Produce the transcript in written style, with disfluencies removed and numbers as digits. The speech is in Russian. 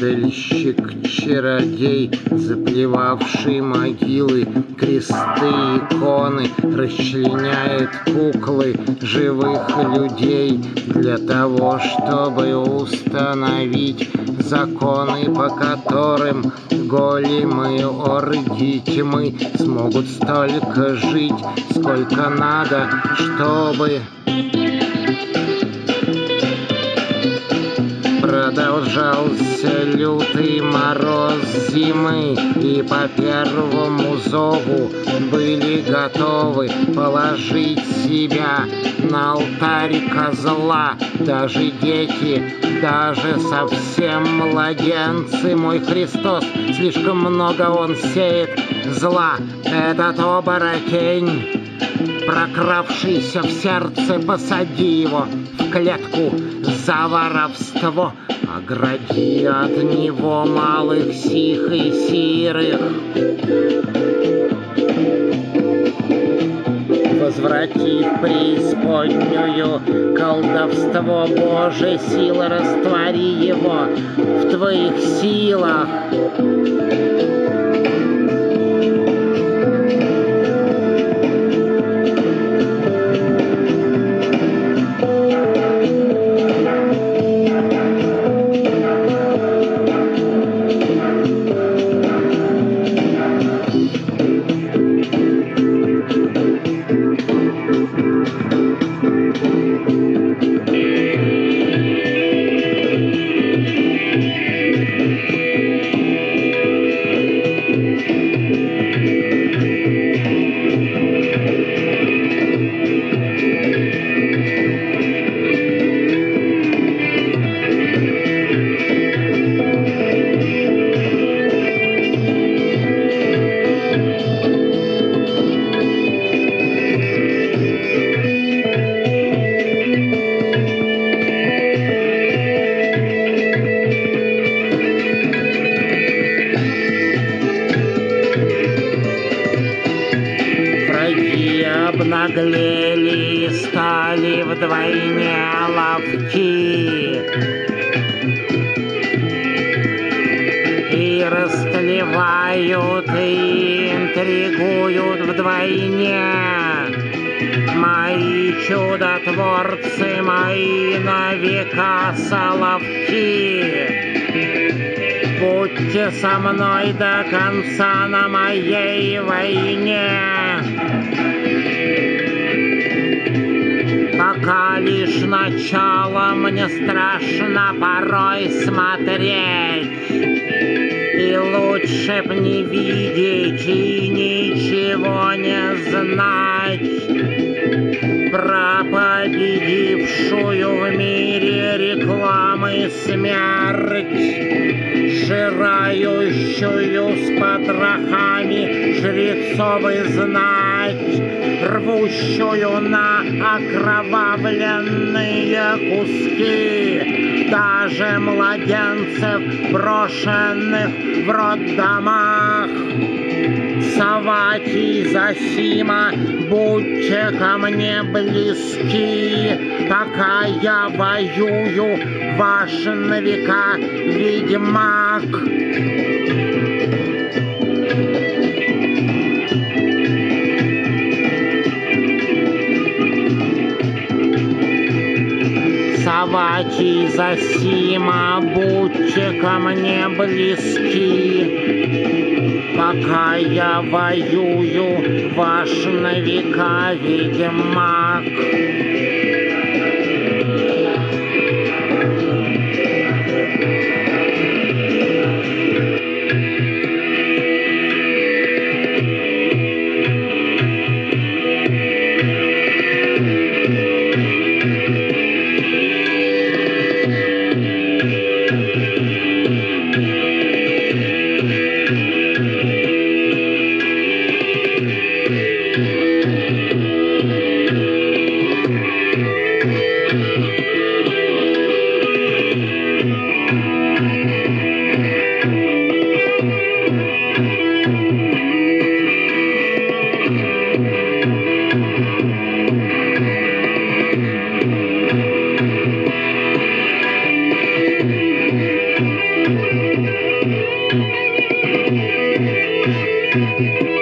Падальщик-чародей, заплевавший могилы, кресты, иконы, расчленяет куклы живых людей для того, чтобы установить законы, по которым големы орги тьмы смогут столько жить, сколько надо, чтобы продолжался лютый мороз зимы, и по первому зову были готовы положить себя на алтарь козла. Даже дети, даже совсем младенцы. Мой Христос, слишком много он сеет зла. Этот оборотень, прокравшийся в сердце, посади его в клетку за воровство. Огради от него малых сих и сирых. Возврати в преисподнюю колдовство Божие, сила, раствори его в твоих силах. Обнаглели и стали вдвойне ловки, и растлевают, и интригуют вдвойне. Мои чудотворцы, мои на века соловки, будьте со мной до конца на моей войне. Пока лишь начало, мне страшно порой смотреть, и лучше б не видеть и ничего не знать про победившую в мире рекламы смерть, сжирающую с потрохами жрецов и знать, рвущую на окровавленные куски даже младенцев, брошенных в роддомах. Саватий, Зосима, будьте ко мне близки, пока я воюю, ваш на века ведьмак. Саватий, Зосима, будьте ко мне близки, пока я воюю, ваш на века ведьмак. Thank you.